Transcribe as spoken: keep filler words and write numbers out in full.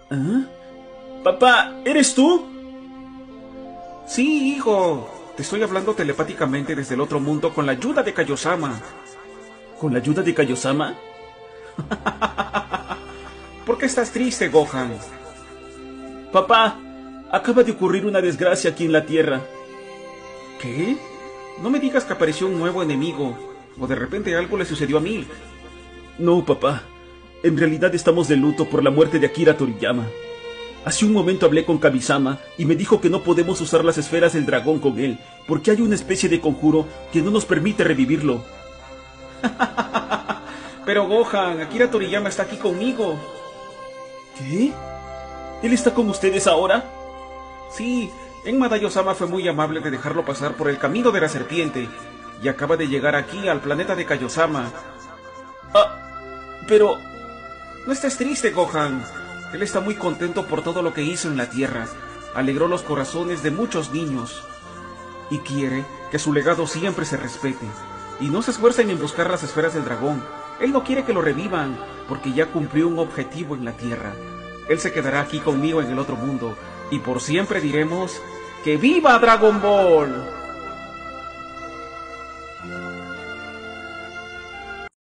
¿Ah? Papá, ¿eres tú? Sí, hijo. Te estoy hablando telepáticamente desde el otro mundo con la ayuda de Kaiosama. ¿Con la ayuda de Kaiosama? ¿Por qué estás triste, Gohan? Papá, acaba de ocurrir una desgracia aquí en la Tierra. ¿Qué? No me digas que apareció un nuevo enemigo, o de repente algo le sucedió a Milk. No, papá. En realidad estamos de luto por la muerte de Akira Toriyama. Hace un momento hablé con Kamisama y me dijo que no podemos usar las esferas del dragón con él, porque hay una especie de conjuro que no nos permite revivirlo. Pero Gohan, Akira Toriyama está aquí conmigo. ¿Qué? ¿Él está con ustedes ahora? Sí, Enma Daiyosama fue muy amable de dejarlo pasar por el camino de la serpiente, y acaba de llegar aquí al planeta de Kaiosama. Ah, pero... No estés triste, Gohan. Él está muy contento por todo lo que hizo en la Tierra. Alegró los corazones de muchos niños. Y quiere que su legado siempre se respete. Y no se esfuercen en buscar las esferas del dragón. Él no quiere que lo revivan, porque ya cumplió un objetivo en la Tierra. Él se quedará aquí conmigo en el otro mundo. Y por siempre diremos... ¡Que viva Dragon Ball!